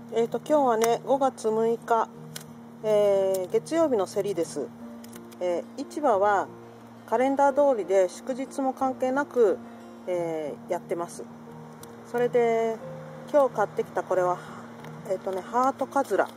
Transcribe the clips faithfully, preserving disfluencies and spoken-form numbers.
えーと今日はねごがつむいか、えー、月曜日の競りです、えー、市場はカレンダー通りで祝日も関係なく、えー、やってます。それで今日買ってきたこれはえーとねハートカズラ、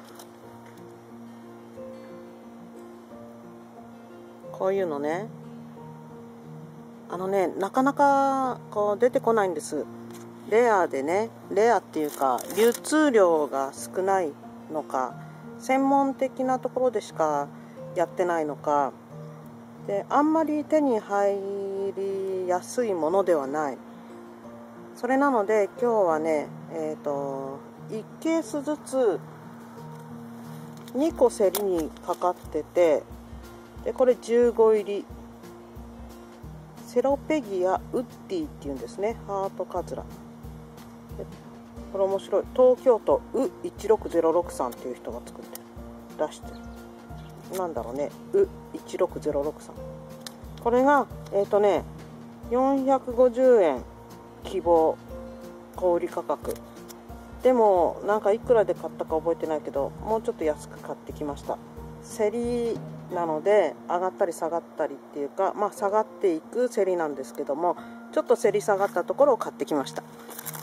こういうのね、あのねなかなかこう出てこないんです。レアでね、レアっていうか流通量が少ないのか、専門的なところでしかやってないのかで、あんまり手に入りやすいものではない。それなので今日はね、えーといちケースずつにこ競りにかかってて、でこれじゅうごいり、セロペギアウッディっていうんですね。ハートカズラ、これ面白い。東京都ウいちろくゼロろくさんっていう人が作ってる、出してる。なんだろうね、ウいちろくゼロろくさん。これがえっ、ー、とねよんひゃくごじゅうえん希望小売価格でも、なんかいくらで買ったか覚えてないけど、もうちょっと安く買ってきました。競りなので上がったり下がったりっていうか、まあ下がっていく競りなんですけども、ちょっと競り下がったところを買ってきました。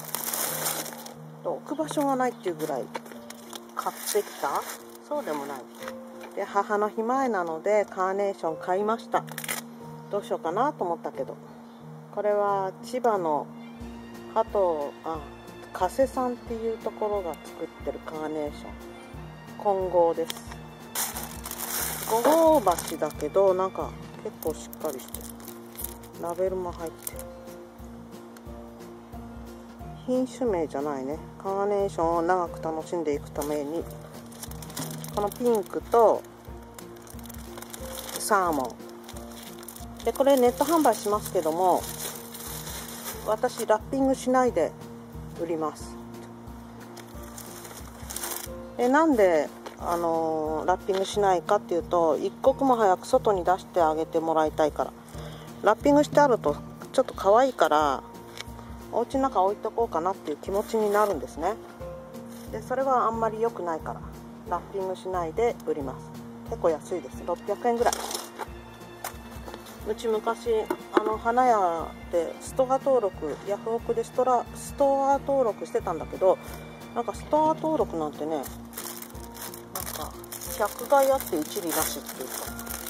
置く場所がないっていうぐらい買ってきた、そうでもない。で母の日前なのでカーネーション買いました。どうしようかなと思ったけど、これは千葉の加藤あ加瀬さんっていうところが作ってるカーネーション混合です。ご号鉢だけどなんか結構しっかりしてる。ラベルも入ってる。品種名じゃないね。カーネーションを長く楽しんでいくために、このピンクとサーモンで、これネット販売しますけども、私ラッピングしないで売ります。でなんで、あのー、ラッピングしないかっていうと、一刻も早く外に出してあげてもらいたいから。ラッピングしてあるとちょっと可愛いからお家の中置いとこうかなっていう気持ちになるんですね。でそれはあんまり良くないからラッピングしないで売ります。結構安いです。ろっぴゃくえんぐらい。うち昔あの花屋でストア登録、ヤフオクでストラストア登録してたんだけど、なんかストア登録なんてね、なんかひゃくがいあって一理なしっていうか、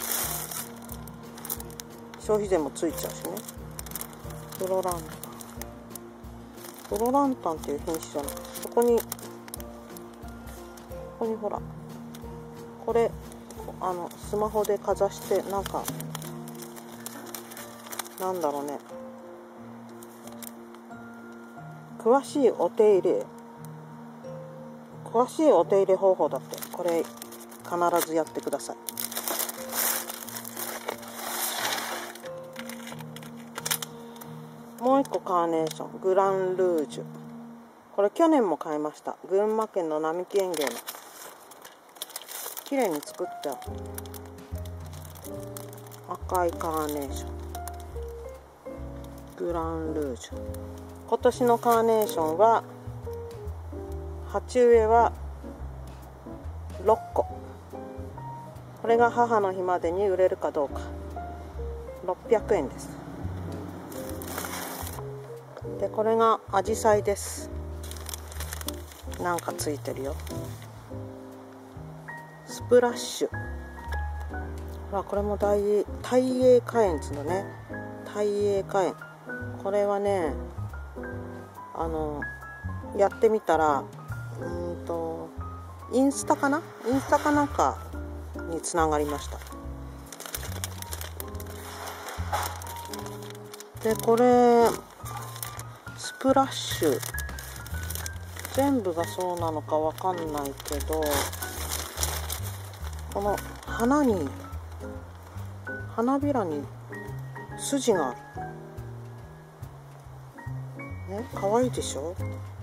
消費税もついちゃうしね。フロランタンフロランタンっていう品種じゃない。そこにここにほら、これあのスマホでかざして、なんかなんだろうね、詳しいお手入れ詳しいお手入れ方法だって。これ必ずやってください。もう一個カーネーショングランルージュ、これ去年も買いました。群馬県の並木園芸の綺麗に作った赤いカーネーショングランルージュ。今年のカーネーションは鉢植えはろっこ。これが母の日までに売れるかどうか。ろっぴゃくえんです。でこれがアジサイです。なんかついてるよ。スプラッシュ、ほらこれも大大英花園つのね。大英花園、これはね、あのやってみたら、うんとインスタかなインスタかなんかにつながりました。でこれスプラッシュ全部がそうなのかわかんないけど、この花に花びらに筋があるね。かわいいでしょ。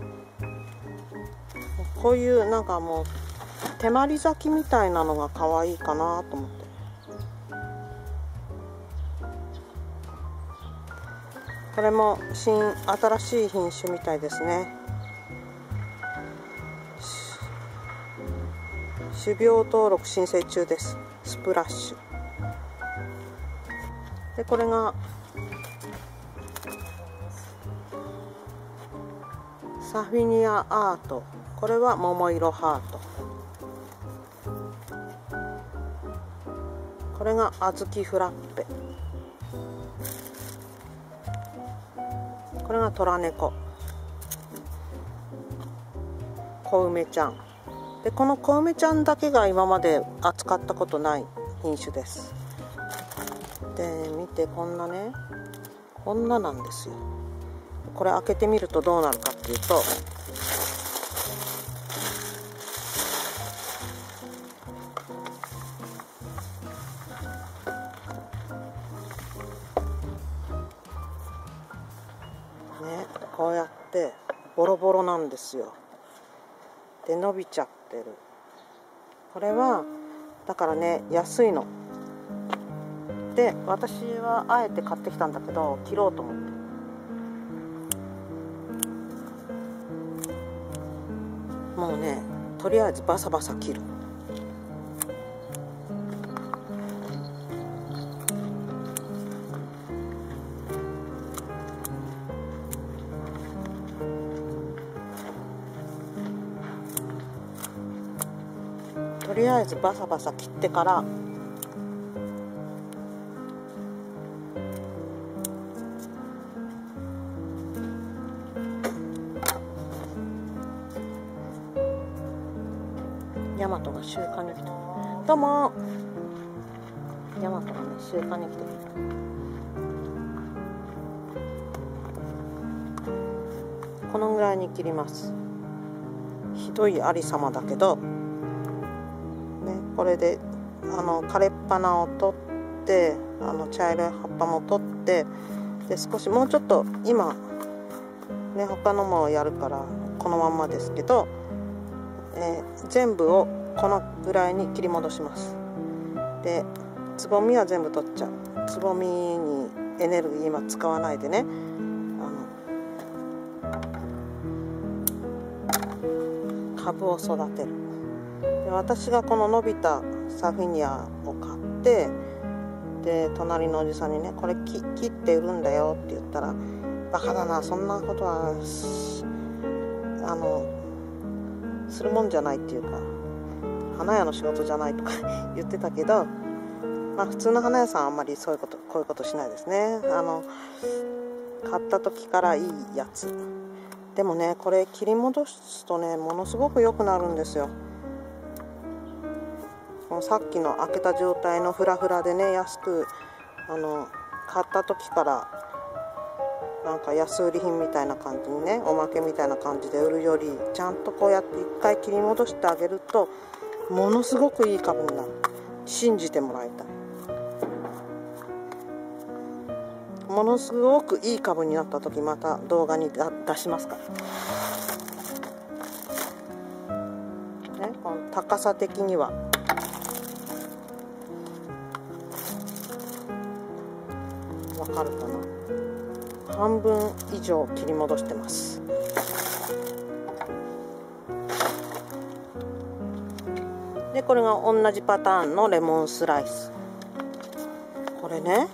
こういうなんかもう手まり咲きみたいなのがかわいいかなと思って。これも新新しい品種みたいですね。 種苗登録申請中です。スプラッシュで、これがサフィニアアート、これは桃色ハート、これが小豆フラッペ、これがトラネコ、小梅ちゃんで、この小梅ちゃんだけが今まで扱ったことない品種です。で見て、こんなね、こんななんですよ。これ開けてみるとどうなるかっていうと、ね、こうやってボロボロなんですよ。で伸びちゃってる。これはだからね、安いので、私はあえて買ってきたんだけど、切ろうと思って。もうね、とりあえずバサバサ切る。とりあえずバサバサ切ってから、ヤマトが集荷に来て、どうもヤマトがね、集荷に来てくれた。このぐらいに切ります。ひどいありさまだけど、ね、これであの枯れっ花を取って、あの茶色い葉っぱも取って、で少しもうちょっと今ね、他のもやるからこのまんまですけど、えー、全部をこのぐらいに切り戻します。でつぼみは全部取っちゃう。つぼみにエネルギー今使わないでね、あの株を育てる。で私がこの伸びたサフィニアを買って、で隣のおじさんにね、これ切って売るんだよって言ったら、バカだな、そんなことはあのするもんじゃないっていうか、花屋の仕事じゃないとか言ってたけど、まあ普通の花屋さんはあんまりそういうことこういうことしないですね。あの買った時からいいやつでもね、これ切り戻すとね、ものすごく良くなるんですよ。このさっきの開けた状態のフラフラでね、安くあの買った時からなんか安売り品みたいな感じにね、おまけみたいな感じで売るより、ちゃんとこうやって一回切り戻してあげるとものすごくいい株になる。信じてもらいたい。ものすごくいい株になった時、また動画に出しますから、ね、この高さ的にはわかるかな。半分以上切り戻してます。でこれが同じパターンのレモンスライス。これね、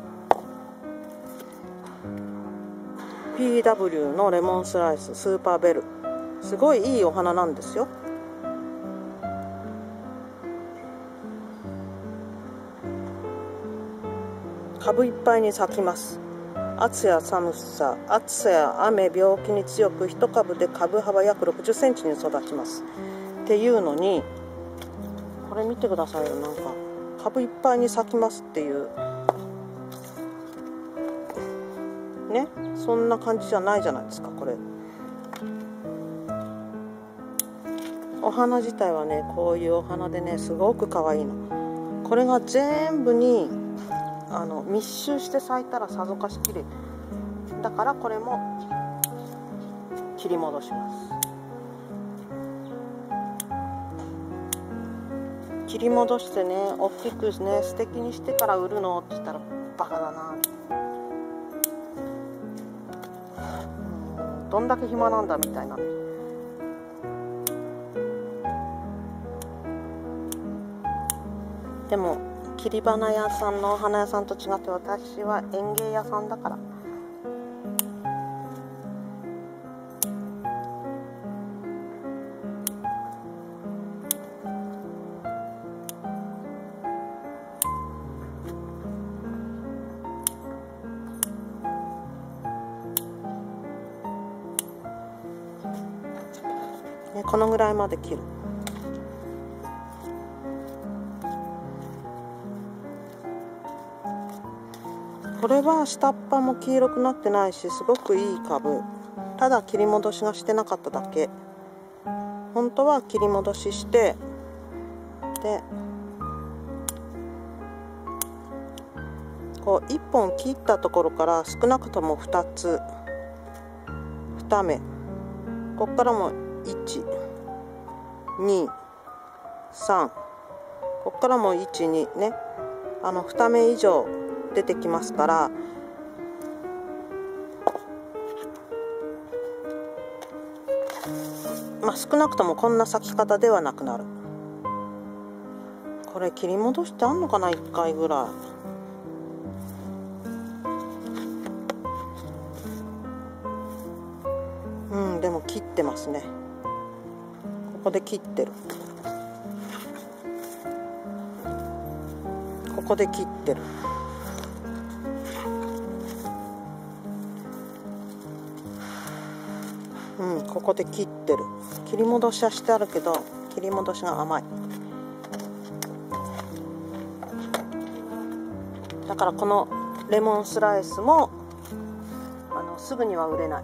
ピーダブリュー のレモンスライススーパーベル、すごいいいお花なんですよ。株いっぱいに咲きます。暑や寒さ、暑さや雨、病気に強く、一株で株幅約ろくじゅっセンチに育ちますっていうのに、これ見てくださいよ。なんか株いっぱいに咲きますっていうね、そんな感じじゃないじゃないですか。これお花自体はね、こういうお花でね、すごく可愛いの。これが全部にあの密集して咲いたらさぞかし綺麗だから、これも切り戻します。切り戻してね、大きくね、素敵にしてから売るのって言ったらバカだな。どんだけ暇なんだみたいなね。 でも切り花屋さんのお花屋さんと違って、私は園芸屋さんだから。ね、このぐらいまで切る。これは下っ端も黄色くなってないし、すごくいい株。ただ切り戻しがしてなかっただけ。本当は切り戻しして、でこういっぽん切ったところから少なくともふたつ、にめ、ここからもいち、に、さん、ここからもいち、にね、あのにめ以上出てきますから、まあ少なくともこんな咲き方ではなくなる。これ切り戻してあんのかな、いっかいぐらい。うん、でも切ってますね。ここで切ってる。ここで切ってる。うん、ここで切ってる。切り戻しはしてあるけど、切り戻しが甘い。だからこのレモンスライスもあのすぐには売れない。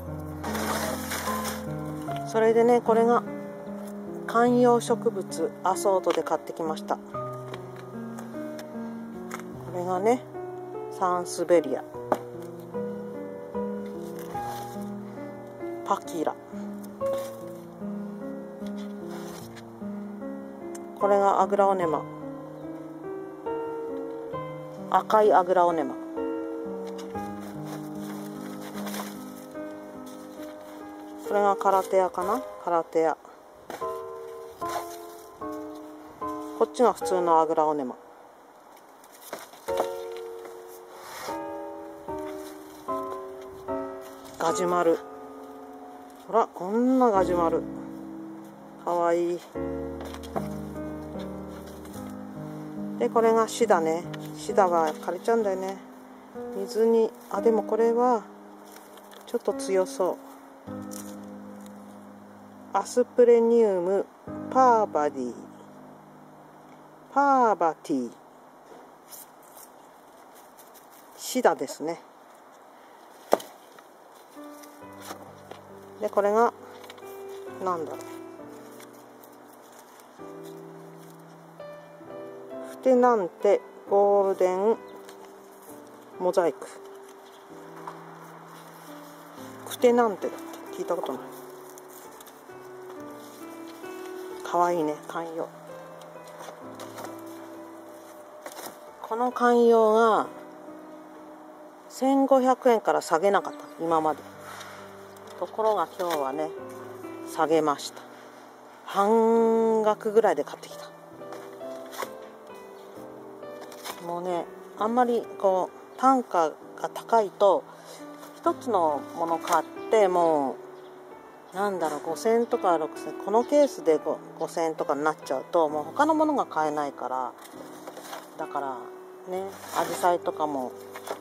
それでね、これが観葉植物アソートで買ってきました。これがね、サンスベリア、パキラ、これがアグラオネマ、赤いアグラオネマ、これがカラテアかな、カラテア、こっちが普通のアグラオネマ。ガジュマル、ほらこんなガジュマルかわいい。でこれがシダね。シダは枯れちゃうんだよね、水に。あ、でもこれはちょっと強そう。アスプレニウムパーバディパーバティシダですね。でこれがなんだろう、フテナンテゴールデンモザイク。フテナンテだって聞いたことない。かわいいね、観葉。この観葉がせんごひゃくえんから下げなかった今まで。ところが今日はね、下げました。半額ぐらいで買ってきた。もうね、あんまりこう単価が高いと一つのもの買ってもうなんだろうごせんえんとかろくせんえん、このケースでごせんえんとかになっちゃうともう他のものが買えないから、だからね、アジサイとかも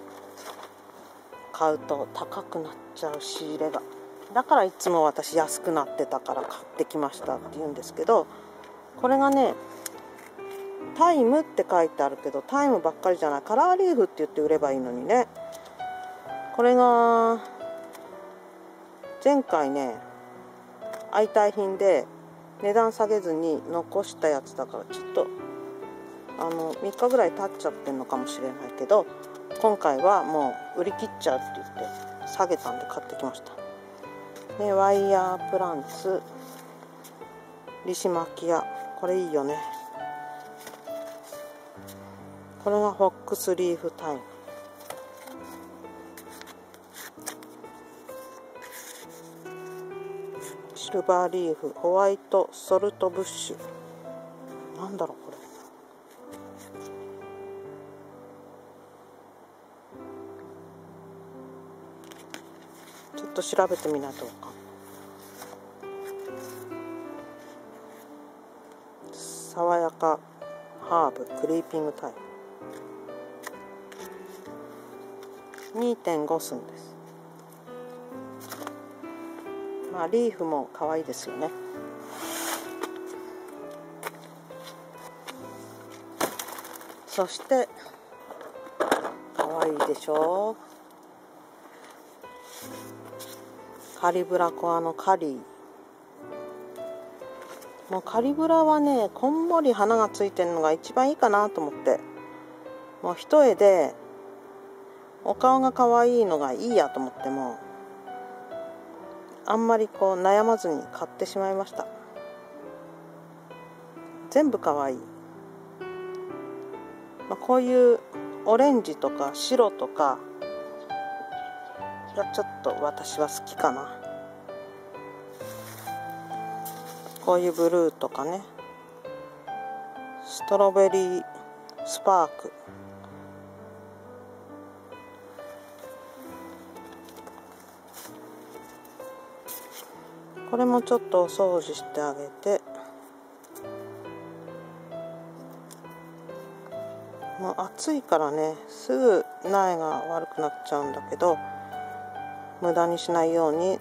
買うと高くなっちゃう、仕入れが。だからいつも私安くなってたから買ってきましたって言うんですけど、これがねタイムって書いてあるけど、タイムばっかりじゃない、カラーリーフって言って売ればいいのにね。これが前回ね相対品で値段下げずに残したやつだから、ちょっとあのみっかぐらい経っちゃってんのかもしれないけど、今回はもう売り切っちゃうって言って下げたんで買ってきました。ね、ワイヤープランツ、リシマキア、これいいよね。これがフォックスリーフタイム。シルバーリーフ、ホワイトソルトブッシュ。なんだろうこれ。 ちょっと調べてみないとわかんない。爽やかハーブクリーピングタイム にてんご 寸です。まあリーフも可愛いですよね。そして可愛いでしょう。カリブラコアのカリー。もうカリブラはね、こんもり花がついてるのが一番いいかなと思って、もう一重でお顔が可愛いのがいいやと思っても、あんまりこう悩まずに買ってしまいました。全部可愛い。まあ、こういうオレンジとか白とかがちょっと私は好きかな。こういうブルーとかね、ストロベリースパーク、これもちょっとお掃除してあげて、もう暑いからね、すぐ苗が悪くなっちゃうんだけど、無駄にしないように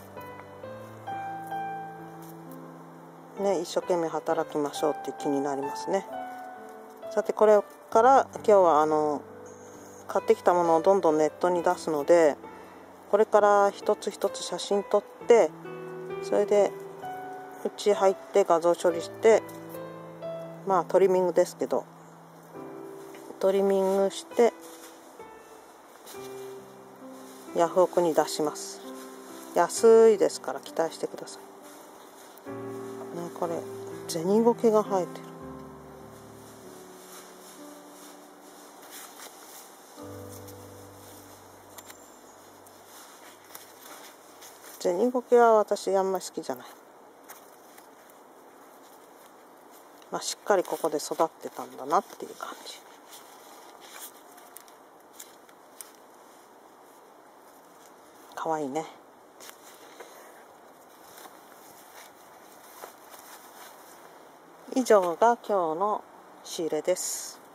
ね、一生懸命働きましょうって気になりますね。さて、これから今日はあの買ってきたものをどんどんネットに出すので、これから一つ一つ写真撮って、それでうち入って画像処理して、まあトリミングですけど、トリミングしてヤフオクに出します。安いですから期待してください。ね、これ銭ゴケが生えてる。銭ゴケは私あんまり好きじゃない。まあしっかりここで育ってたんだなっていう感じ。かわいいね。以上が今日の仕入れです。